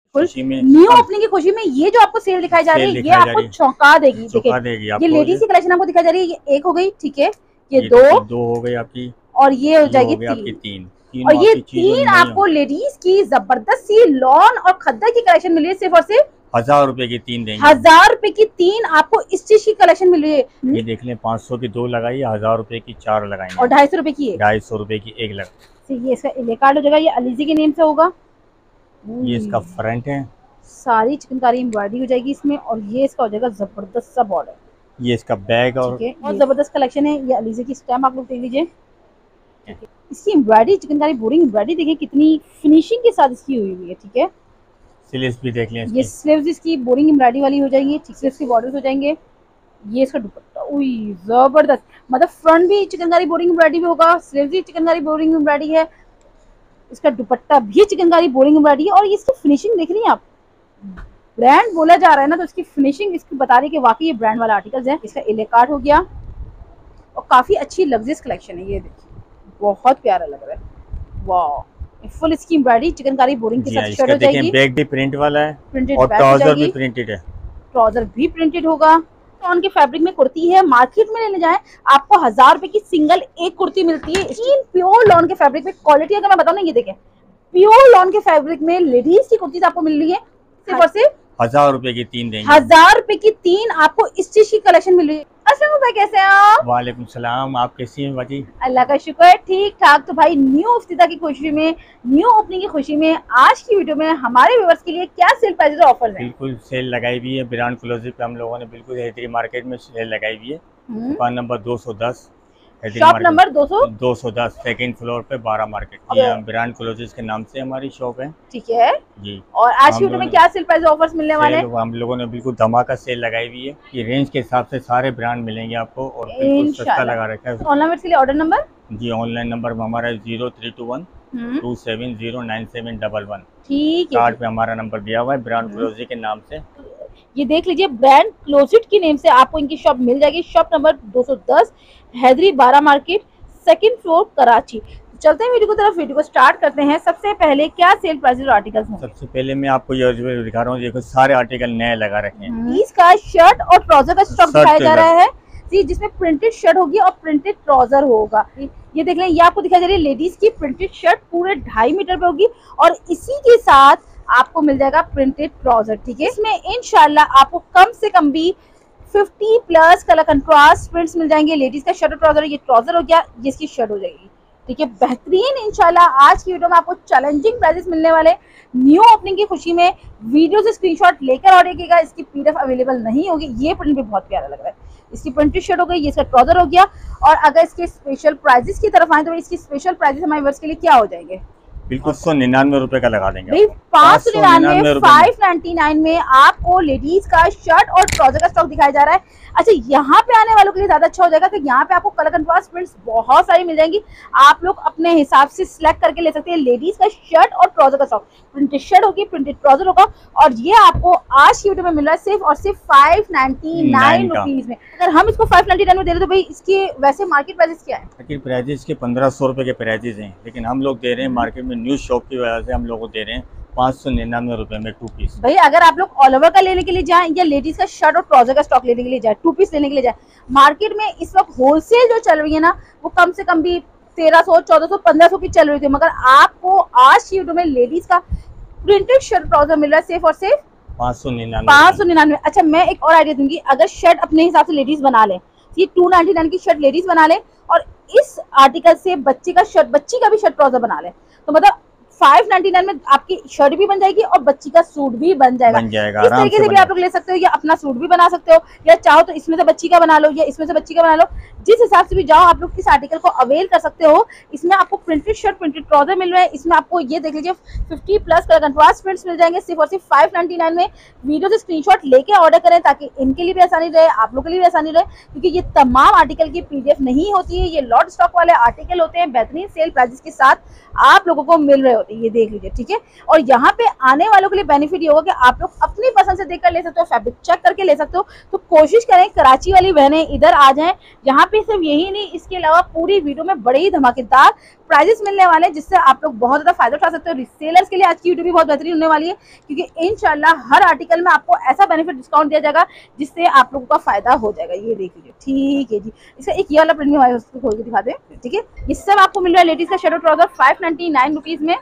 खुशी में, new opening की खुशी में ये जो आपको सेल दिखाई जा रही है ये आपको चौंका देगी। देखिए ये लेडीज की कलेक्शन आपको दिखाई जा रही है, ये एक हो गई, ठीक है, ये दो हो गई आपकी, और ये हो जाएगी आपकी तीन। और ये तीन आपको लेडीज की जबरदस्त सी लॉन और खद्दर की कलेक्शन मिली है सिर्फ और सिर्फ 1000 रुपए की तीन देंगे। 1000 रुपए की तीन आपको इस चीज की कलेक्शन मिल रही है। ये देख लें 500 की दो लगाई, 1000 रुपए की चार लगाई और 250 रुपए की 250 रुपए की एक लगा। ये इसका इले कार्ड हो जाएगा, ये अलीजी के नेम से होगा। ये इसका फ्रंट है, सारी चिकनकारी एम्ब्रॉयडरी हो जाएगी इसमें और ये इसका हो जाएगा जबरदस्त सा बॉर्डर। ये इसका बैग और बहुत जबरदस्त कलेक्शन है। ये अलीजी की स्टैम्प आप लोग देख लीजिए, इसकी एम्ब्रॉयडरी चिकनकारी बोरिंग एम्ब्रॉयडरी देखिए कितनी फिनिशिंग के साथ इसकी हुई हुई है, ठीक है। स्लीव्स भी देख लें, ये स्लीव्स इसकी बोरिंग एम्ब्रॉयडरी वाली हो जाएगी, स्लीव्स के बॉर्डर्स हो जाएंगे। ये इसका दुपट्टा, उई जबरदस्त, मतलब फ्रंट भी चिकनकारी बोरिंग एम्ब्रॉयडरी भी होगा, स्लीव्स भी चिकनकारी बोरिंग एम्ब्रॉयडरी है, इसका दुपट्टा भी चिकनकारी बोरिंग एम्ब्रॉयडरी है। और इसकी फिनिशिंग देख रही हैं आप, ब्रांड बोला जा रहा है ना तो इसकी फिनिशिंग इसकी बता रही है कि वाकई ये ब्रांड वाला आर्टिकल्स है। इसका इले कार्ड हो गया और काफी अच्छी लग्जरियस कलेक्शन है। ये देखिए बहुत प्यारा लग रहा है, वाह। फुल इसकी एम्ब्रॉयडरी चिकनकारी बोरिंग के साथ शर्ट हो जाएगी। बैग भी प्रिंट वाला है, प्रिंटेड और ट्राउजर भी प्रिंटेड है, ट्राउजर भी प्रिंटेड होगा। टॉन के फैब्रिक में कुर्ती है, मार्केट में लेने जाएं आपको 1000 रुपए की सिंगल एक कुर्ती मिलती है। तीन प्योर लॉन के फैब्रिक में, क्वालिटी अगर मैं बताऊं ना, ये देखें प्योर लॉन के फैब्रिक में लेडीज की कुर्ती आपको मिल रही है सिर्फ और सिर्फ 1000 रुपए की तीन देंगे। 1000 रुपए की तीन आपको इस चीज की कलेक्शन मिल रही है। अस्सलाम भाई, कैसे हैं आप? वालेकुम सलाम, आप कैसी हैं बाजी? अल्लाह का शुक्र है, ठीक ठाक। तो भाई न्यू इफ्तिताह की खुशी में, न्यू ओपनिंग की खुशी में आज की वीडियो में हमारे व्यूअर्स के लिए क्या सेल प्राइसेस और ऑफर्स हैं? बिल्कुल सेल लगाई हुई है ब्रांड क्लोजिंग पे, हम लोगों ने बिल्कुल हैदरी मार्केट में सेल लगाई हुई है। दुकान number 210, shop number 210 second floor पे 12 मार्केट। ये ब्रांड क्लोजिंग के नाम से हमारी शॉप है, ठीक है जी। और आज की वीडियो में क्या सेल प्राइस ऑफर्स मिलने वाले हैं? हम लोगों ने बिल्कुल धमाका सेल लगाई हुई है। ये रेंज के हिसाब से सारे ब्रांड मिलेंगे आपको और बिल्कुल सस्ता लगा रखा है। ऑनलाइन के लिए ऑर्डर नंबर जी, ऑनलाइन नंबर हमारा 0321 2709711। ठीक है, कार्ड पे हमारा नंबर दिया हुआ है ब्रांड क्लोजिंग के नाम से। ये देख लीजिए ब्रांड क्लोजिट की नेम से आपको इनकी शॉप मिल जाएगी। Shop number 210 Haidari 12 market second floor Karachi. चलते हैं वीडियो की तरफ, वीडियो को स्टार्ट करते हैं। सबसे पहले क्या सेल प्राइसेस और आर्टिकल्स हैं? सबसे पहले मैं आपको ये दिखा रहा हूँ, देखो सारे आर्टिकल नए लगा रखे हैं। इसका शर्ट और ट्राउजर का स्टॉक दिखाया जा रहा है जी, जिसमें प्रिंटेड शर्ट होगी और प्रिंटेड ट्राउजर होगा। ये देख लें, ये आपको दिखाई जा रही है लेडीज की प्रिंटेड शर्ट, पूरे 2.5 मीटर पे होगी और इसी के साथ आपको मिल जाएगा प्रिंटेड ट्राउजर, ठीक है। इसमें इंशाल्लाह आपको कम से कम भी 50 प्लस कलर कंट्रास्ट प्रिंट्स मिल जाएंगे। लेडीज का शर्ट और ट्राउजर, ये ट्राउजर हो गया, ये इसकी शर्ट हो जाएगी, ठीक है। बेहतरीन इंशाल्लाह आज की वीडियो में आपको चैलेंजिंग प्राइसेस मिलने वाले। न्यू ओपनिंग की खुशी में वीडियो से स्क्रीनशॉट लेकर ऑर्डर कीजिएगा। इसकी पीडीएफ अवेलेबल नहीं होगी। ये प्रिंट भी बहुत प्यारा लग रहा है, इसकी प्रिंटेड शर्ट हो गई, ये इसका ट्राउजर हो गया। और अगर इसके स्पेशल प्राइजेस की तरफ आए तो इसकी स्पेशल प्राइजेस हमारे व्यूअर्स के लिए क्या हो जाएंगे? बिल्कुल 199 रुपए का लगा देंगे। 599 599 में आपको लेडीज का शर्ट और ट्राउजर का स्टॉक दिखाया जा रहा है। अच्छा, यहाँ पे आने वालों के लिए ज्यादा अच्छा हो जाएगा कि यहाँ पे आपको कलर कंट्रास्ट प्रिंट्स बहुत सारी मिल जाएंगी। आप लोग अपने हिसाब से सिलेक्ट करके ले सकते हैं। लेडीज का शर्ट और ट्राउजर का स्टॉक, प्रिंटेड शर्ट होगी, प्रिंटेड ट्राउजर होगा और ये आपको आज की वीडियो में मिल रहा है सिर्फ और सिर्फ 599 रुपीज में। अगर हम इसको 599 में दे रहे तो भाई इसके वैसे मार्केट प्राइसेस क्या है? मार्केट प्राइसेस के 1500 रुपए के प्राइसेस हैं, लेकिन हम लोग दे रहे हैं मार्केट में न्यू शॉप की वजह से हम लोग को दे रहे हैं 599 रुपए में 2 पीस। भाई अगर आप लोग ऑल ओवर का लेने के लिए जाएं या लेडीज का शर्ट और ट्राउजर का स्टॉक लेने के लिए जाए, 2 पीस लेने के लिए जाए, मार्केट में इस वक्त होलसेल जो चल रही है ना वो कम से कम भी 1300 1400 1500 की चल रही थी, मगर आपको आज की वीडियो में लेडीज का प्रिंटेड शर्ट ट्राउजर मिल रहा है सिर्फ और सिर्फ 599। अच्छा, मैं एक और आइडिया दूंगी, अगर शर्ट अपने हिसाब से लेडीज बना ले, ये 299 की शर्ट लेडीज बना ले और इस आर्टिकल से बच्ची का शर्ट, बच्ची का भी शर्ट ट्राउजर बना ले तो मतलब 599 में आपकी शर्ट भी बन जाएगी और बच्ची का सूट भी बन जाएगा। इस तरीके से भी आप लोग ले सकते हो या अपना सूट भी बना सकते हो, या चाहो तो इसमें से बच्ची का बना लो या इसमें से बच्ची का बना लो। जिस हिसाब से भी जाओ आप लोग इस आर्टिकल को अवेल कर सकते हो। इसमें आपको प्रिंटेड शर्ट, प्रिंटेड ट्राउजर मिल रहा है। इसमें आपको ये देख लीजिए 50 प्लस कलर कंट्रास्ट प्रिंट्स मिल जाएंगे सिर्फ और सिर्फ 599 में। वीडियो से स्क्रीनशॉट लेके ऑर्डर करें ताकि इनके लिए भी आसानी रहे, आप लोग के लिए भी आसानी रहे, क्योंकि ये तमाम आर्टिकल की पीडीएफ नहीं होती है, ये लॉट स्टॉक वाले आर्टिकल होते हैं। बेहतरीन सेल प्राइसेस के साथ आप लोगों को मिल रहे होते हैं, ये देख लीजिए, ठीक है। और यहाँ पे आने वालों के लिए बेनिफिट ये होगा कि आप लोग अपने अपनी पसंद से देखकर ले सकते हो, फैब्रिक चेक करके ले सकते हो। तो कोशिश करें कराची वाली बहनें इधर आ जाएं। यहाँ पे सिर्फ यही नहीं, इसके अलावा पूरी वीडियो में बड़े ही धमाकेदार प्राइजेस मिलने वाले हैं, जिससे आप लोग बहुत ज्यादा फायदा उठा सकते हो। रिसेलर्स के लिए आज की वीडियो भी बहुत बेहतरीन होने वाली है, क्योंकि इंशाल्लाह हर आर्टिकल में आपको ऐसा बेनिफिट डिस्काउंट दिया जाएगा जिससे आप लोगों का फायदा हो जाएगा। ये देख लीजिए, ठीक है जी। इसका एक ये वाला प्रिंट हमारे उसको खोल के दिखा दें, ठीक है। ये सब आपको मिल रहा है लेडीज का शर्ट और ट्राउजर 599 रुपीज में।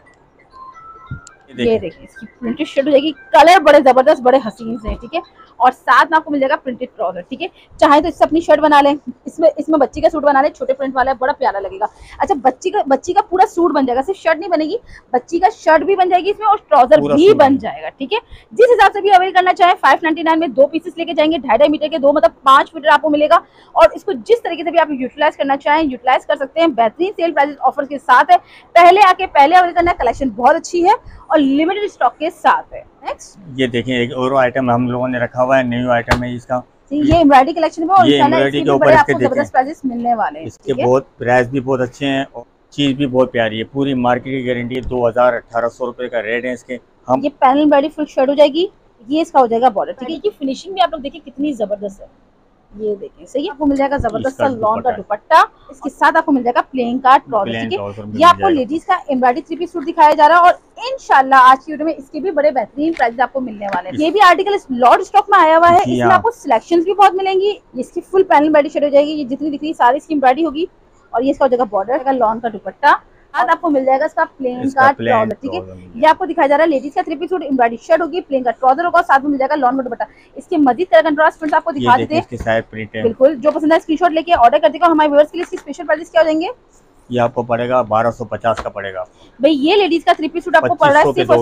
ये देखिए, इसकी प्रिंटेड शर्ट हो जाएगी, कलर बड़े जबरदस्त, बड़े हसीन से, ठीक है। और साथ में आपको मिल जाएगा प्रिंटेड ट्राउजर, ठीक है। चाहे तो इससे अपनी शर्ट बना लें, इसमें बच्ची का सूट बना लें, छोटे प्रिंट वाला है, बड़ा प्यारा लगेगा। अच्छा, बच्ची का पूरा सूट बन जाएगा, सिर्फ शर्ट नहीं बनेगी, बच्ची का शर्ट भी बन जाएगी इसमें और ट्राउजर भी बन जाएगा, ठीक है। जिस हिसाब से भी अवेल करना चाहे 599 में 2 पीसेस लेके जाएंगे, 2.5 मीटर के 2, मतलब 5 मीटर आपको मिलेगा। और इसको जिस तरीके से भी आप यूटिलाइज करना चाहें यूटिलाइज कर सकते हैं। बेहतरीन सेल प्राइस ऑफर के साथ है, पहले आके पहले अवेल करना। कलेक्शन बहुत अच्छी है और लिमिटेड स्टॉक के साथ है। नेक्स्ट ये देखिए, एक और आइटम हम लोगों ने रखा हुआ है, न्यू आइटम है इसका। ये एम्ब्रॉयडरी कलेक्शन में और ये एम्ब्रॉयडरी के ऊपर आपको जबरदस्त प्राइसेस मिलने वाले हैं। इसके बहुत प्राइस भी बहुत अच्छे हैं और चीज भी बहुत प्यारी है, पूरी मार्केट की गारंटी है। 2000-1800 रुपए का रेट है इसके। हम ये पैनल एम्ब्रॉयडरी फुल शर्ट हो जाएगी, ये इसका हो जाएगा बॉर्डर, ठीक है। ये फिनिशिंग भी आप लोग देखिए कितनी जबरदस्त है, ये देखिए सही। आपको मिल जाएगा जबरदस्त सा लॉन का दुपट्टा, इसके साथ आपको मिल जाएगा प्लेन का ट्राउजर, ठीक है। ये आपको लेडीज का एम्ब्रॉयडरी 3 पीस सूट दिखाया जा रहा है और इंशाल्लाह आज की वीडियो में इसके भी बड़े बेहतरीन प्राइस आपको मिलने वाले हैं। ये भी आर्टिकल लॉट स्टॉक में आया हुआ है, इसमें आपको सिलेक्शंस भी बहुत मिलेंगी। इसकी फुल पैनल एम्ब्रॉयडरी शर्ट हो जाएगी, ये जितनी दिख रही है सारी इसकी एम्ब्रॉयडरी होगी। और ये इसका हो जाएगा बॉर्डर का लॉन का दुपट्टा, साथ आपको मिल जाएगा इसका प्लेन का ट्राउजर, ठीक है। ये आपको दिखाया जा रहा है लेडीज का 3 पीस सूट, एम्ब्रॉयडरी शर्ट होगी, प्लेन का ट्राउजर होगा, साथ में मिल जाएगा लॉन का दुपट्टा। इसके मजीद तरह कंट्रास्ट प्रिंट्स आपको दिखा देते हैं। बिल्कुल, जो पसंद है स्क्रीनशॉट लेके ऑर्डर कर देगा। हमारे व्यूअर्स के लिए इसकी स्पेशल प्राइस क्या हो जाएंगे? ये आपको पड़ेगा 1250 का पड़ेगा भाई। ये लेडीज का 3 पीस सूट आपको पड़ रहा है सिर्फ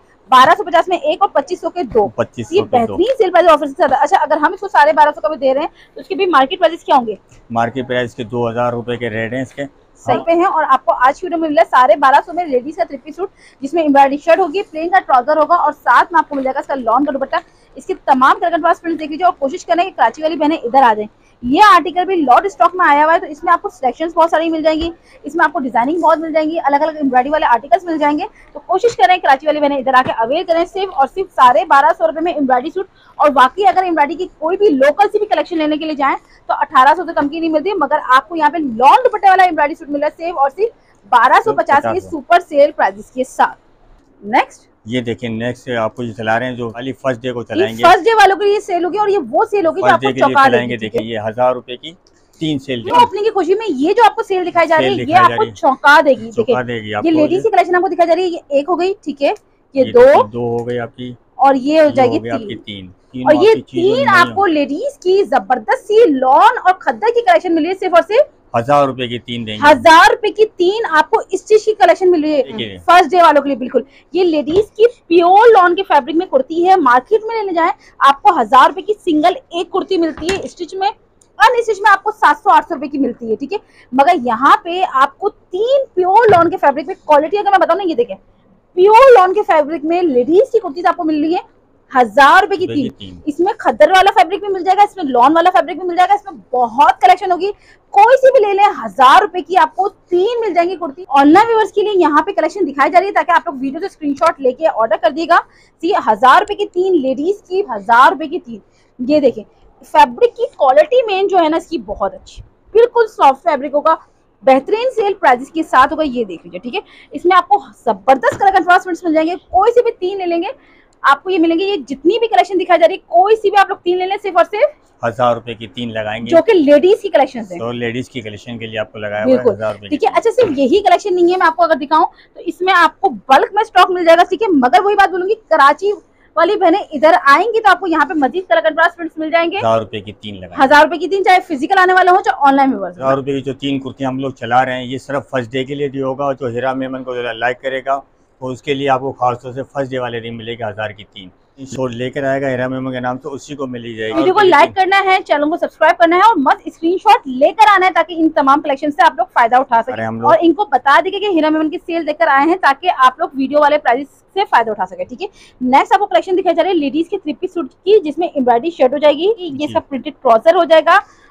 1250 में 1 और 2500 के 2। ये बेहतरीन सेल प्राइस ऑफर से। अच्छा, अगर हम इसको 1250 का भी दे रहे हैं तो उसके भी मार्केट प्राइस क्या होंगे? मार्केट प्राइस के 2000 रुपए के रेट है इसके, सही पे हैं। और आपको आज की वीडियो में मिल रहा है 1250 में लेडीज का 3 पीस सूट, जिसमें एम्ब्रॉयडरी शर्ट होगी, प्लेन का ट्राउजर होगा और साथ में आपको मिल जाएगा इसका लॉन का दुपट्टा। इसके तमाम कलर कंट्रास्ट प्रिंट देख लीजिए और कोशिश करें कि कराची वाली बहनें इधर आ जाएं। ये आर्टिकल भी लॉट स्टॉक में आया हुआ है, तो इसमें आपको सिलेक्शंस बहुत सारी मिल जाएंगी, इसमें आपको डिजाइनिंग बहुत मिल जाएंगी, अलग अलग एम्ब्रॉयडरी वाले आर्टिकल्स मिल जाएंगे। तो कोशिश करें कराची वाली बहनें इधर आके अवेल करें सिर्फ और सिर्फ 1250 रुपए में एम्ब्रॉयडरी सूट। और बाकी अगर एम्ब्रॉयडरी की कोई भी लोकल से भी कलेक्शन लेने के लिए जाएं तो 1800 से कम की नहीं मिलती, मगर आपको यहाँ पे लॉन दुपट्टे वाला एम्ब्रॉयडरी सूट मिल रहा है सिर्फ और सिर्फ 1250 के सुपर सेल प्राइसेस के साथ। नेक्स्ट ये देखिए, नेक्स्ट आपको जो चला रहे हैं, जो खाली फर्स्ट डे को चलाएंगे, फर्स्ट डे वालों के लिए सेल होगी और ये वो सेल होगी जो आपको चौंका देगी। देखिए, ये 1000 रुपए की 3 सेल ओपनिंग की खुशी में ये जो आपको सेल दिखाई जा रही है, ये आपको चौंका देगी। देखिए, ये लेडीज की कलेक्शन आपको दिखाई जा रही है, ये 1 हो गई, ठीक है। ये 2 हो गई आपकी, और ये हो जाएगी 3। और ये 3 आपको लेडीज की जबरदस्त सी लॉन और खद्दर की कलेक्शन मिल रही है सिर्फ और सिर्फ 1000 रुपए की 3 देंगे। 1000 रुपए की 3 आपको इस चीज की कलेक्शन मिल रही है फर्स्ट डे वालों के लिए। बिल्कुल, ये लेडीज की प्योर लॉन के फैब्रिक में कुर्ती है। मार्केट में लेने जाए आपको 1000 रुपए की सिंगल एक कुर्ती मिलती है, स्टिच में, अनस्टिच में आपको 700-800 रुपए की मिलती है, ठीक है। मगर यहाँ पे आपको 3 प्योर लॉन के फैब्रिक में क्वालिटी अगर मैं बताऊँ ना, ये देखें, प्योर लॉन के फैब्रिक में लेडीज की कुर्ती आपको मिल रही है 1000 रुपए की 3। इसमें खद्दर वाला फैब्रिक भी मिल जाएगा, इसमें लॉन वाला फैब्रिक भी मिल जाएगा, इसमें बहुत कलेक्शन होगी। कोई सी भी ले लें, 1000 रुपए की आपको 3 मिल जाएंगी कुर्ती। ऑनलाइन व्यूअर्स के लिए यहाँ पे कलेक्शन दिखाई जा रही है, ताकि आप लोग वीडियो से स्क्रीनशॉट लेके ऑर्डर कर दिएगा। 1000 रुपए की 3 लेडीज की, 1000 रुपए की 3। ये देखें, फैब्रिक की क्वालिटी मेन जो है ना इसकी बहुत अच्छी, बिल्कुल सॉफ्ट फैब्रिक होगा, बेहतरीन सेल प्राइसेस के साथ होगा। ये देख लीजिए, ठीक है। इसमें आपको जबरदस्त कलर कंट्रास्ट मिल जाएंगे, कोई से भी 3 ले लेंगे आपको ये मिलेंगे। ये जितनी भी कलेक्शन दिखाई जा रही है, कोई सी भी आप लोग 3 ले लें, सिर्फ और सिर्फ 1000 रुपए की 3 लगाएंगे, जो कि लेडीज की कलेक्शन है। तो लेडीज की कलेक्शन के लिए आपको लगाया हुआ है 1000 रुपए, ठीक है। अच्छा, सिर्फ यही कलेक्शन नहीं है, मैं आपको अगर दिखाऊं तो इसमें आपको बल्क में स्टॉक मिल जाएगा, ठीक है। मगर वही बात बोलूंगी, कराची वाली बहनें इधर आएंगी तो आपको यहाँ पे मजीद कलर कंट्रास्ट प्रिंट्स मिल जाएंगे। 1000 रुपए की 3 लगाएंगे, 1000 रुपए की 3, चाहे फिजिकल आने वाला हो चाहे ऑनलाइन व्यूअर्स। 1000 रुपए की जो 3 कुर्तियां हम लोग चला रहे हैं, ये सिर्फ फर्स्ट डे के लिए दिया होगा। जो हीरा मेमन को लाइक करेगा तो उसके लिए आपको खासतौर से फर्स्ट डे वाले दिन मिलेगा 1000 की 3 शॉर्ट लेकर आएगा हीरा मेमन के नाम, तो उसी को मिल जाएगी। वीडियो को लाइक करना है, चैनल को सब्सक्राइब करना है और मस्त स्क्रीनशॉट लेकर आना है, ताकि इन तमाम कलेक्शन से आप लोग फायदा उठा सकें। और इनको बता देंगे कि हीरा मेमन की सेल देखकर आए हैं, ताकि आप लोग वीडियो वाले प्राइस से फायदा उठा सके, ठीक है। नेक्स्ट आपको कलेक्शन दिखाई जा रही है लेडीज के 3 पीस सूट की, जिसमें एम्ब्रॉयडरी शर्ट हो जाएगी, ये सब प्रिंटेड ट्राउजर हो जाएगा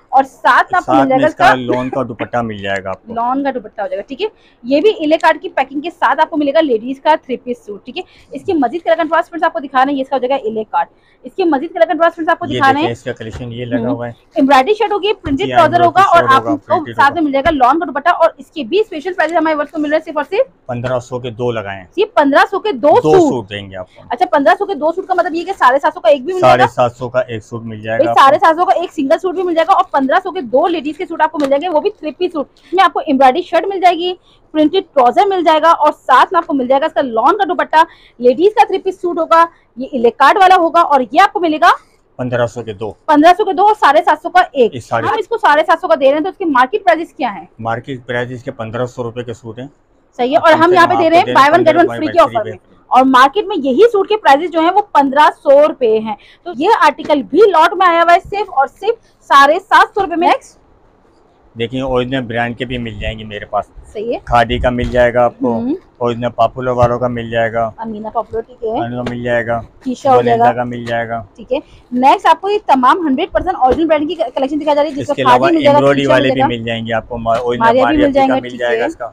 और साथ में आपको मिल जाएगा इसका लॉन का दुपट्टा मिल जाएगा आपको, लॉन का दुपट्टा हो जाएगा। ठीक है, ये भी इले कार्ड की पैकिंग के साथ आपको मिलेगा लेडीज का 3 पीस सूट। ठीक है, इसकी मजीद कलर कंट्रास्ट फ्रेंड्स आपको दिखा रहे हैं, ये इसका हो जाएगा इले कार्ड। इसकी मजीद कलर कंट्रास्ट फ्रेंड्स आपको दिखा रहे हैं, इसका कलेक्शन ये लगा हुआ है, एम्ब्रॉयडरी शर्ट होगी, प्रिंटेड ट्राउजर होगा और आपको साथ में मिल जाएगा लॉन का दुपट्टा। और इसके भी स्पेशल प्राइस हमारे वर्ष को मिल रहे हैं सिर्फ और सिर्फ 1500 के 2 लगाए, सिर्फ 1500 के 2 सूट देंगे आपको। अच्छा, 1500 के 2 सूट का मतलब ये कि 750 का एक भी मिल जाएगा, 750 का एक सूट मिल जाएगा, 750 का एक सिंगल सूट भी मिल जाएगा और 1500 के 2 लेडीज के सूट आपको मिल जाएंगे, वो भी 3 पीस सूट। इसमें आपको एम्ब्रॉयडरी शर्ट मिल जाएगी, प्रिंटेड ट्राउजर मिल जाएगा और साथ में आपको मिल जाएगा इसका लॉन का दुपट्टा। लेडीज का 3 पीस सूट होगा, ये इले कार्ड वाला होगा और ये आपको मिलेगा 1500 के 2, 1500 के 2 और 750 का एक। हम इसको 750 का दे रहे हैं, तो इसके मार्केट प्राइस क्या है? मार्केट प्राइस इसके 1500 रुपए के सूट हैं। सही है, और हम यहाँ पे दे रहे हैं buy one get one free के ऑफर में, और मार्केट में यही सूट के प्राइसेस जो हैं वो 1500 रुपए हैं। तो ये आर्टिकल भी लॉट में आया हुआ है सिर्फ और सिर्फ 750 रुपए में। नेक्स्ट देखिए, ओरिजिनल ब्रांड के भी मिल जाएंगे मेरे पास। सही है, खादी का मिल जाएगा आपको, ओरिजिनल पॉपुलर वालों का मिल जाएगा, अमीना पॉपुलर ठीक है मिल जाएगा, टीशा हो जाएगा का मिल जाएगा। ठीक है, नेक्स्ट आपको ये तमाम 100% ओरिजिनल ब्रांड की कलेक्शन दिखाई जा रही है, जिसमें खादी मिल जाएगा, एम्ब्रॉयडरी वाले भी मिल जाएंगे आपको, मारिया भी मिल जाएंगे, मिल जाएगा इसका,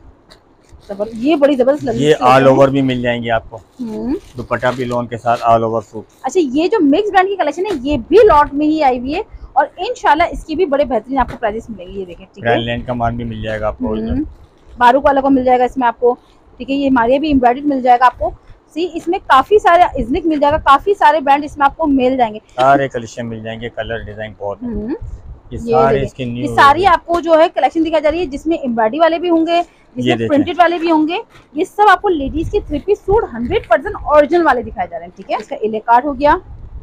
ये बड़ी जबरदस्त लग रही है, ये ऑल ओवर भी मिल जाएंगे आपको, दुपट्टा भी लॉन के साथ ऑल ओवर सूट। अच्छा, ये जो मिक्स ब्रांड की कलेक्शन है ये भी लॉट में ही आई हुई है और इंशाल्लाह इसकी भी बड़े बेहतरीन आपको प्राइसेस मिलेंगे। ये देखें, ठीक है, लैंड का माल भी मिल जाएगा आपको, बारूक वाला को मिल जाएगा इसमें आपको। ठीक है, ये मारिया भी एम्ब्रॉयडर्ड मिल जाएगा आपको। सी, इसमें काफी सारे इजनिक मिल जाएगा, काफी सारे ब्रांड इसमें आपको मिल जाएंगे, सारे कलेक्शन मिल जाएंगे, कलर डिजाइन बहुत है। ये सारे इसके न्यू, ये सारी आपको जो है कलेक्शन दिखाई जा रही है, जिसमें एम्ब्रॉयडरी वाले भी होंगे, जिसमें प्रिंटेड वाले भी होंगे। ये सब आपको लेडीज के 3 पीस सूट 100% ओरिजिनल वाले दिखाए जा रहे हैं। ठीक है, इसका इले कार्ड हो गया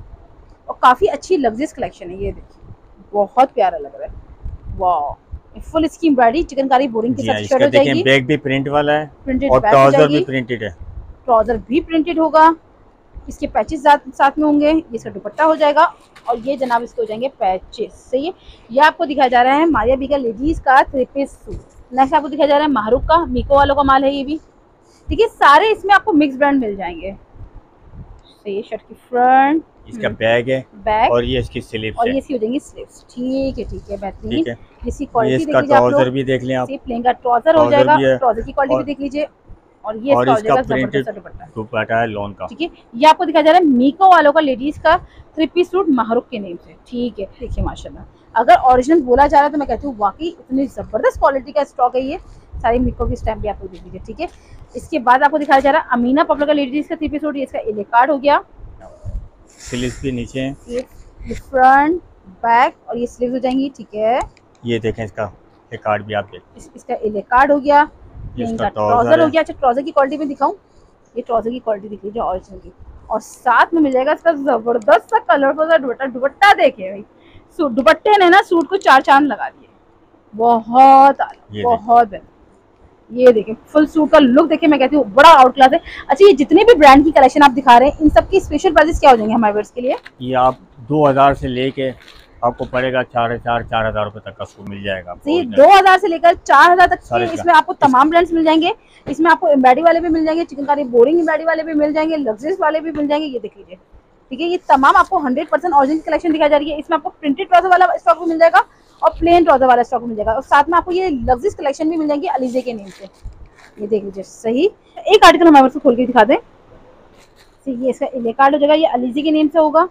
और काफी अच्छी लग्जरियस कलेक्शन है। ये देखिए, बहुत प्यारा लग रहा है, वाह। फुल इसकी एम्ब्रॉयडरी चिकनकारी बोरिंग के साथ शर्ट हो जाएगी, बैग भी प्रिंट वाला है, प्रिंटेड और ट्राउजर भी प्रिंटेड है, ट्राउजर भी प्रिंटेड होगा, इसके पैचेस साथ में होंगे, ये इसका दुपट्टा हो जाएगा और ये जनाब इसके हो जाएंगे पैचेस। सही है, ये आपको दिखाया जा रहा है मारिया बी का लेडीज का 3 पीस सूट। नेक्स्ट आपको दिखाया जा रहा है माहरूक का, मीको वालों का माल है ये भी। ठीक है, सारे इसमें आपको मिक्स ब्रांड मिल जाएंगे। सही है, शर्ट की फ्रंट, इसका बैग है, बैग, और ये इसकी स्लीव्स और है, ये इसकी हो जाएंगी स्लीव्स। ठीक है, ठीक है, बेहतरीन। है, इसकी क्वालिटी देख लीजिए, ट्राउजर भी देख लें आप, प्लेन का ट्राउजर हो जाएगा, ट्राउजर की क्वालिटी भी देख लीजिए, और ये और इसका प्रिंटेड दुपट्टा है लॉन का। ठीक है, ये आपको दिखाया जा रहा है मीको वालों का लेडीज का 3 पीस सूट माहरूक के नेम से। ठीक है, देखिए माशाल्लाह, अगर ओरिजिनल बोला जा रहा है तो मैं कहती हूँ वाकई इतनी जबरदस्त क्वालिटी का स्टॉक है। ये सारी मीको की स्टैम्प भी आपको देख लीजिए। ठीक है, इसके बाद आपको दिखाया जा रहा है अमीना पॉपुलर का लेडीज का 3 पीस सूट, इसका इले कार्ड हो गया, स्लीव्स भी नीचे हैं, ये फ्रंट बैक और ये स्लीव्स हो जाएंगी। ठीक है, ये देखें, इसका ये कार्ड भी आप देखें, इसका इले कार्ड हो गया, इसका ट्राउजर हो गया। अच्छा, ट्राउजर की क्वालिटी में दिखाऊं, ये ट्राउजर की क्वालिटी दिख लीजिए ओरिजिनल की, और साथ में मिल जाएगा इसका जबरदस्त सा कलरफुल सा दुपट्टा। दुपट्टा देखिए भाई, सूट दुपट्टे ने ना सूट को 4 चांद लगा दिए, बहुत बहुत। ये देखिए, फुल सूट का लुक देखिए, मैं कहती हूँ बड़ा आउट क्लास है। अच्छा, ये जितने भी ब्रांड की कलेक्शन आप दिखा रहे हैं, इन सब की स्पेशल प्राइसेस क्या हो जाएंगे हमारे व्यूअर्स के लिए? ये आप 2000 से लेके आपको पड़ेगा 4000 रुपए तक का सूट मिल जाएगा। 2000 से लेकर 4000 तक के इसमें आपको तमाम ब्रांड्स मिल जाएंगे। इसमें आपको एम्ब्रॉयडरी वाले भी मिल जाएंगे, चिकनकारी बोरिंग एम्ब्रॉयडरी वाले भी मिल जाएंगे, लग्जरियस वाले भी मिल जाएंगे। ये देख लीजिए, ठीक है, ये तमाम आपको 100% ओरिजिनल कलेक्शन दिखाई जा रही है। इसमें आपको प्रिंटेड ट्राउजर वाला स्टॉक भी मिल जाएगा और प्लेन ट्राउजर वाला स्टॉक मिल जाएगा, और साथ में आपको ये लग्जरियस कलेक्शन भी मिल जाएंगी अलीजे के नेम से। ये देख लीजिए, सही। एक आर्टिकल हमारे पास खोल के दिखा दें, ये इसका इले कार्ड हो जाएगा, ये अलीजे के नेम से होगा।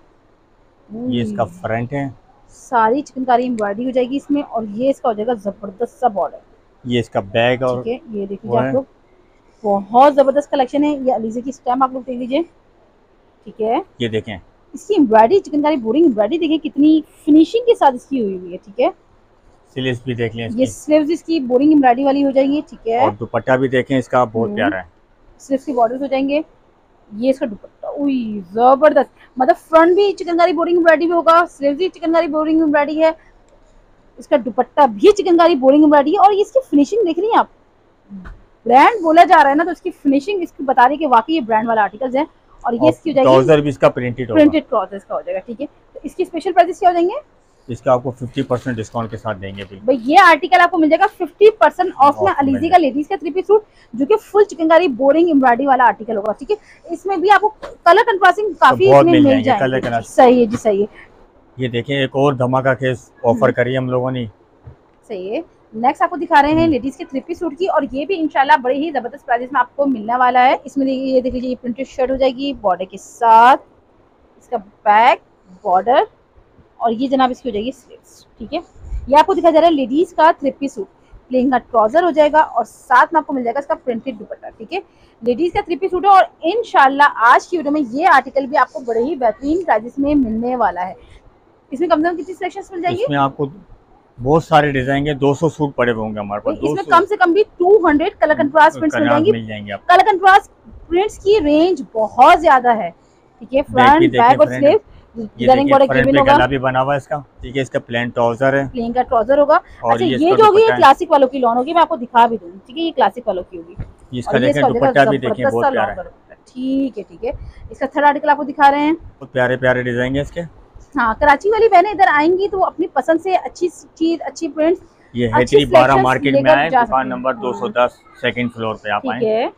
ये इसका फ्रंट है, सारी चिकनकारी एम्ब्रॉयडरी हो जाएगी इसमें, और ये इसका हो जाएगा जबरदस्त सा बॉर्डर। ये इसका बैग, और ठीक है, ये देख लीजिए आप लोग, बहुत जबरदस्त कलेक्शन है। ये अलीजे की स्टैम्प आप लोग देख लीजिए। ठीक है, ये देखें, इसकी एम्ब्रॉयडरी चिकनकारी बोरिंग एम्ब्रॉयडरी देखिए कितनी फिनिशिंग के साथ इसकी हुई हुई है। ठीक है, स्लीव्स भी देख लें, ये स्लीव्स इसकी बोरिंग एम्ब्रॉयडरी वाली हो जाएगी। ठीक है, और दुपट्टा भी देखें इसका, बहुत प्यारा है, स्लीव्स की बॉर्डर्स हो जाएंगे। ये इसका दुपट्टा, उई जबरदस्त, मतलब फ्रंट भी चिकनकारी बोरिंग एम्ब्रॉयडरी भी होगा, स्लीव्स भी चिकनकारी बोरिंग एम्ब्रॉयडरी है, इसका दुपट्टा भी चिकनकारी बोरिंग एम्ब्रॉयडरी है। और इसकी फिनिशिंग देख रही हैं आप, ब्रांड बोला जा रहा है ना, तो इसकी फिनिशिंग इसकी बता रही है कि वाकई ये ब्रांड वाला आर्टिकल्स है। और ये इसकी हो जाएगी, ट्राउजर भी इसका प्रिंटेड ट्राउजर का हो जाएगा। ठीक है, तो इसकी स्पेशल प्राइसेस क्या हो जाएंगे? इसका आपको 50% डिस्काउंट के साथ देंगे भाई। ये आर्टिकल आपको मिल जाएगा 50% ऑफ में, अलीजी का लेडीज का 3 पीस सूट, जो कि फुल चिकनकारी बोरिंग एम्ब्रॉयडरी वाला आर्टिकल होगा। ठीक है, इसमें भी आपको कलर कंट्रास्टिंग काफी इसमें मिल जाएगा। सही है जी, सही है। ये देखें एक और धमाका केस ऑफर करी हम लोगों ने। सही है। नेक्स्ट आपको दिखा रहे हैं लेडीज के 3 पीस सूट की, और ये भी इंशाल्लाह बड़े ही जबरदस्त प्राइस में आपको मिलने वाला है। इसमें ये देख लीजिए, ये प्रिंटेड शर्ट हो जाएगी बॉर्डर के साथ, इसका बैक बॉर्डर, और ये जनाब इसकी हो जाएगी स्लीव्स। ठीक है, ये आपको दिखाया जा रहा है लेडीज का 3 पीस सूट। प्लेन का ट्राउजर हो जाएगा और साथ में आपको मिल जाएगा इसका प्रिंटेड दुपट्टा। ठीक है, लेडीज का 3 पीस सूट है, और इंशाल्लाह आज की वीडियो में ये आर्टिकल भी आपको बड़े ही बेहतरीन प्राइसेस में मिलने वाला है। इसमें कम से कम कितनी सिलेक्शंस मिल जाएंगी? इसमें आपको बहुत सारे डिजाइन के 200 सूट पड़े होंगे हमारे पास। इसमें कम से कम भी 200 कलर कंट्रास्ट प्रिंट्स मिल जाएंगी। कलर कंट्रास्ट प्रिंट्स की रेंज बहुत ज्यादा है। ठीक है, फ्रंट बैक और स्लीव डिजाइनिंग बॉर्डर गिवन होगा। गला भी बना हुआ है इसका। ठीक है, इसका प्लेन ट्राउजर है, प्लेन का ट्राउजर होगा। अच्छा, ये जो होगी क्लासिक वालों की लॉन होगी, मैं आपको दिखा भी दूं। ठीक है, ये क्लासिक वालों की होगी। इसका देखें दुपट्टा भी देखिए बहुत प्यारा है। ठीक है, ठीक है। इसका थर्ड आर्टिकल आपको दिखा रहे हैं, बहुत प्यारे प्यारे डिजाइन है इसके। हाँ, कराची वाली बहनें इधर आएंगी तो अपनी पसंद से अच्छी चीज, अच्छी प्रिंट्स, ये हैदरी 12 मार्केट में है, दुकान नंबर 210 सेकंड फ्लोर पे आप आए। ठीक है,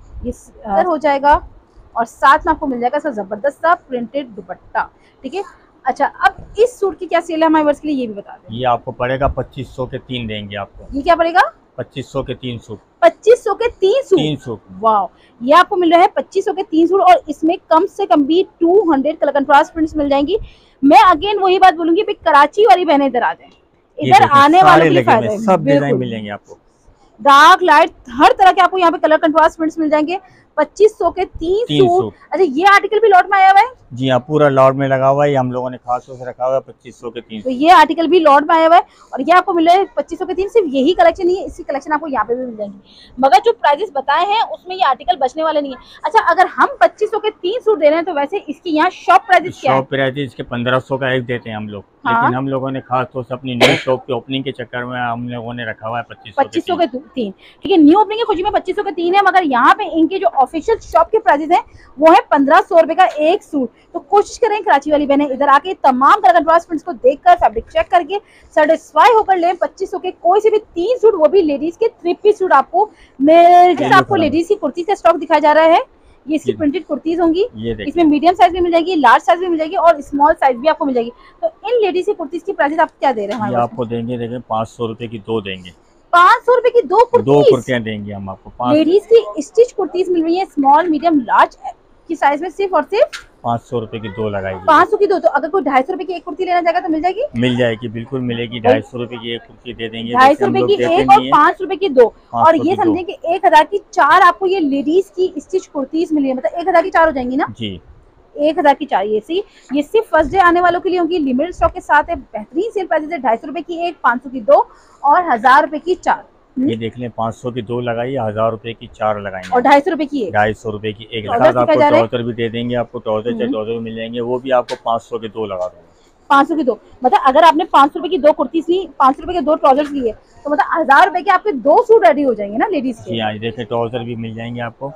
ये हो जाएगा और साथ में आपको मिल जाएगा इसका जबरदस्त सा प्रिंटेड दुपट्टा। ठीक है, अच्छा अब इस सूट की क्या सेल है हमारे वर्ष के लिए, ये भी बता दें। ये आपको पड़ेगा 2500 के 3 देंगे आपको। ये क्या पड़ेगा? 2500 के 3 सूट। 2500 के 3 सूट। वाह, ये आपको मिल रहा है 2500 के 3 सूट, और इसमें कम से कम भी 200 कलर कंट्रास्ट प्रिंट्स मिल जाएंगी। मैं अगेन वही बात बोलूंगी, भाई कराची वाली बहनें इधर आ जाएं, इधर आने वालों के लिए फायदा है। सब डिजाइन मिलेंगे आपको, डार्क लाइट हर तरह के आपको यहाँ पे कलर कंट्रास्ट प्रिंट्स मिल जाएंगे। 2500 के 3 सूट। अच्छा, ये आर्टिकल भी लॉट में आया हुआ है? जी हाँ, पूरा लॉट में लगा हुआ है, हम लोगों ने खास तौर से रखा हुआ है 2500 के 3। तो ये आर्टिकल भी लॉट में आया हुआ है, और ये आपको मिल रहा है 2500 के 3। सिर्फ यही कलेक्शन नहीं है, इसी कलेक्शन आपको यहाँ पे भी मिल जाएंगी, मगर जो प्राइजेस बताए हैं उसमें ये आर्टिकल बचने वाले नहीं है। अच्छा, अगर हम 2500 के 3 सूट दे रहे हैं तो वैसे इसकी यहाँ शॉप प्राइजेस क्या है? शॉप प्राइजेस के 1500 का एक देते हैं हम लोग। हाँ? लेकिन हम लोगों ने खास तौर से अपनी न्यू शॉप की ओपनिंग के चक्कर में हम लोगों ने रखा हुआ है 2500 के 3। ठीक है, न्यू ओपनिंग की खुशी में 2500 के 3 है, मगर यहाँ पे इनके जो ऑफिशियल शॉप के प्राइजेस हैं वो है 1500 रुपए का एक सूट। तो कोशिश करें कराची वाली बहनें इधर आके तमाम कलर कंट्रास्ट प्रिंट्स को देखकर, फैब्रिक चेक करके सेटिस्फाई होकर लें 2500 के कोई से भी 3 सूट, वो भी लेडीज के 3 पीस सूट आपको मिल जाए। आपको लेडीज की कुर्ती का स्टॉक दिखाया जा रहा है, ये इसकी प्रिंटेड कुर्तीज होंगी। इसमें मीडियम साइज भी मिल जाएगी, लार्ज साइज भी मिल जाएगी, और स्मॉल साइज भी आपको मिल जाएगी। तो इन लेडीज की कुर्तीज की प्राइस आप क्या दे रहे हैं? आपको देंगे 500 रुपए की 2 देंगे। 500 रुपए की 2 कुर्तियां देंगे हम आपको। लेडीज की स्टिच कुर्तीज मिल रही है, स्मॉल मीडियम लार्ज की साइज में, सिर्फ और सिर्फ 500 रुपए की 2 लगाएगी। 500 की 2। तो अगर कोई 250 रुपए की एक कुर्ती लेना चाहेगा तो मिल जाएगी? मिल जाएगी, बिल्कुल मिलेगी। 250 रुपए की एक कुर्ती दे देंगे। 250 रुपए की एक और 500 रुपए की 2। और ये समझे कि 1000 की 4 आपको ये लेडीज की स्टिच कुर्तीज मिली है, मतलब 1000 की 4 हो जाएंगी ना जी। 1000 की 4 ये सिर्फ फर्स्ट डे आने वालों के लिए होंगी। लिमिटेड स्टॉक के साथ है, बेहतरीन सेल प्राइस है। 250 रुपए की एक, 500 की 2 और 1000 रुपए की 4। ये देख लें, 500 की 2 लगाइए, 1000 रुपए की 4 लगाएंगे, और 250 रुपए की एक। 250 रुपए की एक। साथ आपको ट्राउजर भी दे देंगे, आपको ट्राउजर मिल जाएंगे, वो भी आपको 500 के 2 लगा देंगे। 500 की 2 मतलब अगर आपने 500 रुपए की 2 कुर्ती ली, 500 रुपए के 2 ट्राउजर्स लिए, तो मतलब 1000 रुपए के आपके 2 सूट रेडी हो जाएंगे ना लेडीज के। जी हाँ, देखिए ट्राउजर भी मिल जाएंगे आपको।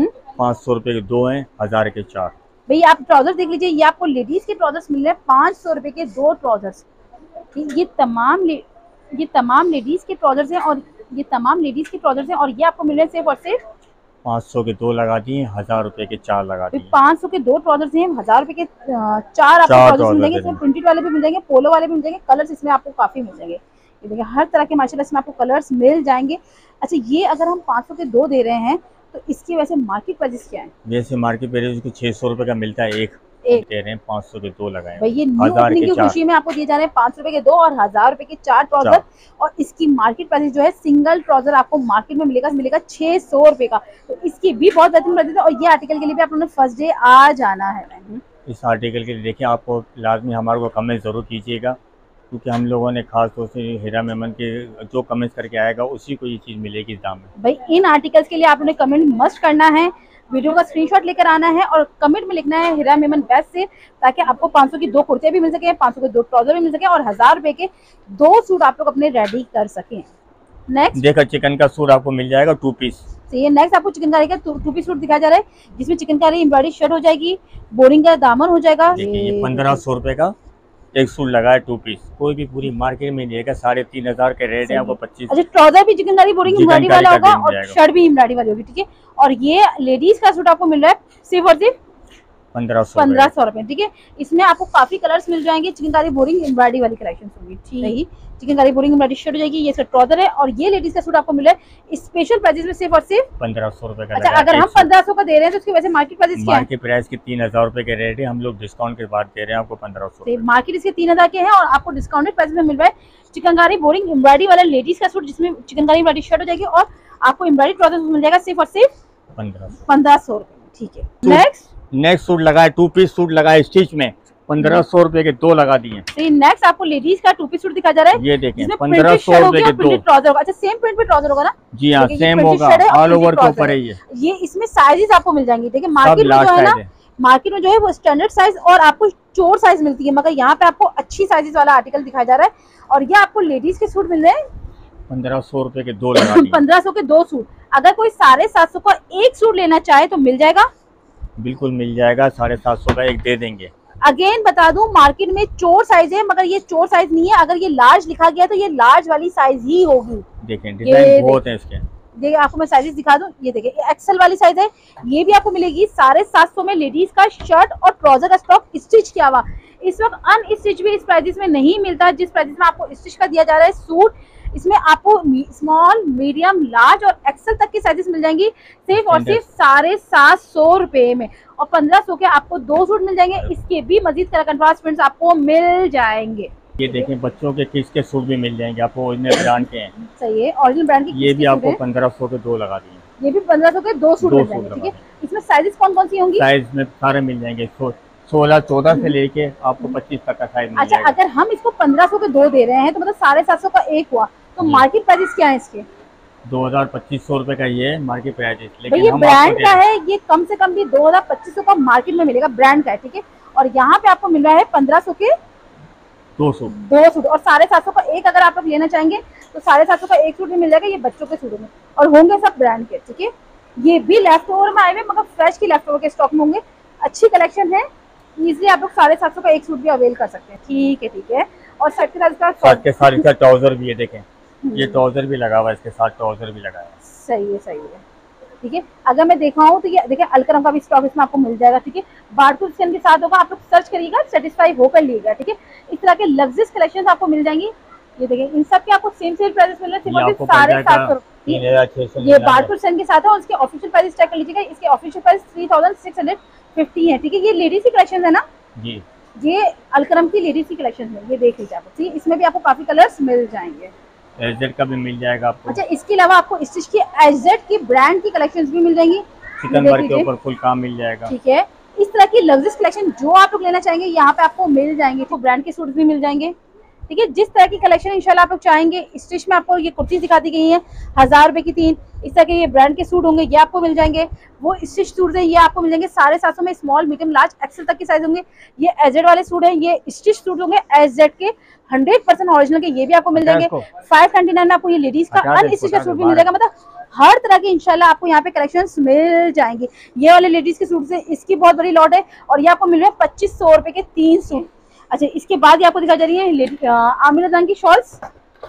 500 रुपए के 2 हैं, 1000 के 4। भाई आप ट्राउजर देख लीजिए, ये आपको लेडीज के ट्राउजर्स मिल रहे हैं 500 रुपए के 2 ट्राउजर्स। ये तमाम लेडीज के ट्राउजर्स हैं, और ये तमाम लेडीज के ट्राउजर्स हैं, और ये आपको मिल रहे हैं सिर्फ और सिर्फ 500 के 2 लगा दिए, 1000 रुपए के 4 लगा दिए। 500 के 2 ट्राउजर्स हैं, 1000 रुपए के 4 आपको ट्राउजर्स मिल जाएंगे। इसमें प्रिंटेड वाले भी मिल जाएंगे, पोलो वाले भी मिल जाएंगे, कलर्स इसमें आपको काफी मिल जाएंगे। ये देखिए हर तरह के माशाल्लाह इसमें आपको कलर्स मिल जाएंगे। अच्छा, ये अगर हम 500 के 2 दे रहे हैं तो इसकी वैसे मार्केट प्राइस क्या है? वैसे मार्केट प्राइस 600 रुपए का मिलता है एक दे रहे हैं, 500 के 2 लगाए। भाई ये न्यू ओपनिंग की खुशी में आपको दिए जा रहे हैं 500 रुपए के 2 और 1000 रुपए के 4 ट्राउजर। और इसकी मार्केट प्राइस जो है, सिंगल ट्राउजर आपको मार्केट में मिलेगा 600 रुपए का। तो इसकी भी बहुत बेहतरीन प्राइस है, और ये आर्टिकल के लिए भी आप लोगों ने फर्स्ट डे आ जाना है। इस आर्टिकल के लिए देखिए, आपको लाजमी हमारे को कमेंट जरूर कीजिएगा, क्योंकि हम लोगों ने खास तौर से हीरा मेमन के जो कमेंट्स करके आएगा उसी को ये चीज़ मिलेगी इस दाम में। भाई इन आर्टिकल्स के लिए आप लोगों ने कमेंट मस्ट करना है, वीडियो का स्क्रीनशॉट लेकर आना है, और कमेंट में लिखना है हीरा मेमन बेस्ट से, ताकि आपको 500 की 2 कुर्तियां भी मिल सके, 500 के 2 ट्राउजर भी मिल सके, और 1000 रुपए के 2 सूट आप लोग अपने रेडी कर सकें। नेक्स्ट देखो, चिकन का सूट आपको मिल जाएगा 2 पीस। ये नेक्स्ट आपको चिकनकारी का 2 पीस सूट दिखाया जा रहा है, जिसमें चिकनकारी एम्ब्रॉयडरी शर्ट हो जाएगी, बोरिंग का दामन हो जाएगा। ये 1500 रुपए का एक सूट लगा है 2 पीस। कोई भी पूरी मार्केट में लेगा 3500 के रेट है, आपको 25। अच्छा, ट्राउजर भी चिकनकारी बोरिंग एम्ब्रॉयडरी वाला होगा, और शर्ट भी एम्ब्रॉयडरी वाली होगी। ठीक है, और ये लेडीज का सूट आपको मिल रहा है सिर्फ और सिर्फ 1500 रुपए। ठीक है, इसमें आपको काफी कलर्स मिल जाएंगे। चिकनकारी बोरिंग एम्ब्रॉयडरी वाली कलेक्शन होगी। ठीक, चिकनकारी बोरिंग एम्ब्रॉयडरी शर्ट हो जाएगी। ये इसका ट्राउजर है और ये लेडीज का सूट आपको मिला है स्पेशल प्राइस में सिर्फ और सिर्फ 1500 रुपए का। अच्छा, अगर हम 1500 का दे रहे हैं तो उसकी वजह मार्केट प्राइस क्या है? मार्केट प्राइस की 3000 रुपए के रेट है, हम लोग डिस्काउंट के बाद दे रहे हैं आपको 1500। मार्केट इसके 3000 के हैं और आपको डिस्काउंटेड प्राइस में मिल रहा है चिकनकारी बोरिंग एम्ब्रॉयडरी वाला लेडीज का सूट, जिसमें चिकनकारी एम्ब्रॉयडरी शर्ट हो जाएगी और आपको एम्ब्रॉयडरी ट्राउजर मिल जाएगा सिर्फ और सिर्फ 1500 रुपए। ठीक है, नेक्स्ट सूट लगाए, 2 पीस सूट लगाए स्टिच में 1500 रुपए के 2 लगा दिए। नेक्स्ट आपको लेडीज का 2 पीस सूट दिखा जा रहा है। ये देखें 1500 रुपए के 2 ट्राउजर होगा। अच्छा, सेम प्रिंट पे ट्राउजर होगा ना? जी हाँ, सेम होगा, ऑल ओवर के ऊपर है ये। इसमें साइजेस आपको मिल जाएंगे। देखिए मार्केट में जो है ना, मार्केट में जो है वो स्टैंडर्ड साइज और आपको चोर साइज मिलती है, मगर यहाँ पे आपको अच्छी साइजेस वाला आर्टिकल दिखाया जा रहा है और ये आपको लेडीज के सूट मिल रहे हैं 1500 रुपए के 2 लगा दिए। 1500 के 2 सूट। अगर कोई 750 का एक सूट लेना चाहे तो मिल जाएगा? बिल्कुल मिल जाएगा, 750 का एक दे देंगे। अगेन बता दूं, मार्केट में चोर साइज है मगर ये चोर साइज नहीं है। अगर ये लार्ज लिखा गया तो ये लार्ज वाली साइज ही होगी। देखें डिजाइन बहुत है इसके। देखिए आपको मैं साइजेस दिखा दूं, ये देखिए एक्सेल वाली साइज है। ये भी आपको मिलेगी 750 में। लेडीज का शर्ट और ट्राउजर का स्टॉक स्टिच किया हुआ इस वक्त अनस्टिच भी इस प्राइस में नहीं मिलता, जिस प्राइस में आपको स्टिच का दिया जा रहा है सूट। इसमें आपको स्मॉल, मीडियम, लार्ज और एक्सेल तक की साइजेस मिल जाएंगी सिर्फ और सिर्फ 750 रुपए में। और 1500 के आपको 2 सूट मिल जाएंगे। इसके भी मजीद कलर कंट्रास्ट प्रिंट्स आपको मिल जाएंगे। ये देखें बच्चों के किड्स के सूट भी मिल जाएंगे आपको, ओरिजिनल ब्रांड के हैं। सही है, ओरिजिनल ब्रांड के। ये भी आपको 1500 के 2 लगा दिए। ये भी 1500 के 2 सूट मिल जाएंगे। ठीक है, इसमें साइजेस कौन कौन सी होंगी? साइज में सारे मिल जाएंगे, 16, 14 से लेके आपको 25 तक का साइज मिल जाएगा। अच्छा, अगर हम इसको 1500 के 2 दे रहे हैं तो मतलब 750 का एक हुआ, तो मार्केट प्राइस क्या है इसके? 2000-2500 रुपए का ये मार्केट प्राइस है। लेकिन ये ब्रांड का है, ये कम से कम भी 2000-2500 का मार्केट में मिलेगा, ब्रांड का है। ठीक है, और यहाँ पे आपको मिल रहा है 1500 के 2 सूट और 750 का एक। अगर आप लोग लेना चाहेंगे तो 750 का एक सूट भी मिल जाएगा। ये बच्चों के सूटों में और होंगे सब ब्रांड के। ठीक है, ये भी लेफ्ट ओवर में आए हुए मगर फ्रेश की लेफ्ट ओवर के स्टॉक में होंगे। अच्छी कलेक्शन है, इजीली आप लोग 750 का एक सूट भी अवेल कर सकते हैं। ठीक है, ठीक है। और शर्ट के साथ इसका ट्राउजर भी है। देखें ये ट्राउजर भी लगा हुआ है, इसके साथ ट्राउजर भी लगा है। सही है, सही है। ठीक है, अगर मैं दिखाऊं तो ये देखिए अलकरम का भी स्टॉक इसमें आपको मिल जाएगा। ठीक है, बारकोड स्कैन के साथ होगा, आप लोग सर्च करिएगा, सेटिस्फाई होकर लीजिएगा। ठीक है, इस तरह के लग्जरीज कलेक्शन आपको मिल जाएंगी। ये देखिए इन सब के आपको सेम प्राइस मिल रहे हैं, 750। ये बारकोड स्कैन के साथ है और इसके ऑफिशियल प्राइस चेक कर लीजिएगा। इसके ऑफिशियल प्राइस 3650 है। ठीक है, ये लेडीज की कलेक्शन है ना जी, ये अलकरम की लेडीज की कलेक्शन है। ये देख लीजिए आप। ठीक है, इसमें भी आपको काफी कलर्स मिल जाएंगे। एजेड का भी मिल जाएगा आपको। अच्छा, इसके अलावा आपको स्टिच की एजेड की ब्रांड की कलेक्शंस भी मिल जाएंगी। चिकन वर्क के ऊपर फुल काम मिल जाएगा। ठीक है, इस तरह की लग्जरीज कलेक्शन जो आप लोग लेना चाहेंगे यहाँ पे आपको मिल जाएंगे। तो ब्रांड के सूट भी मिल जाएंगे। ठीक है, जिस तरह की कलेक्शन इंशाल्लाह आप लोग चाहेंगे। स्टिच में आपको ये कुर्ती दिखा दी गई है 1000 रुपए की 3। इस तरह के ये ब्रांड के सूट होंगे, ये आपको मिल जाएंगे। वो स्टिच सूट है, ये आपको मिल जाएंगे 750 में। स्मॉल, मीडियम, लार्ज, एक्सेल तक के साइज होंगे। ये एजेड वाले सूट है, ये स्टिच सूट होंगे एजेड के 100% ओरिजिनल के, ये भी आपको मिल जाएंगे। 599 में आपको ये लेडीज का अनस्टिच का सूट भी मिल जाएगा। मतलब हर तरह के इंशाल्लाह आपको यहाँ पे कलेक्शंस मिल जाएंगे। ये वाले लेडीज के सूट से इसकी बहुत बड़ी लॉट है और ये आपको मिल रहे हैं 2500 रुपए के 3 सूट। अच्छा, इसके बाद ये आपको दिखा जा रही है आमिर रजान की शॉल्स।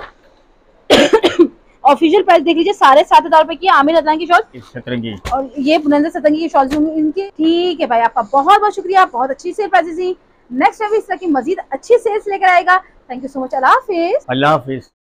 ऑफिशियल प्राइस देख लीजिए, 7500 रुपए की आमिर रजान की शॉल सतरंगी और ये बुलंद सतरंगी की शॉल्स होंगी इनकी। ठीक है भाई, आपका बहुत बहुत शुक्रिया, बहुत अच्छी सेल प्राइसेस थी। नेक्स्ट टाइम इस तरह की मजीद अच्छी सेल्स लेकर आएगा। Thank you so much. अल्लाह हाफिज। अल्लाह हाफिज।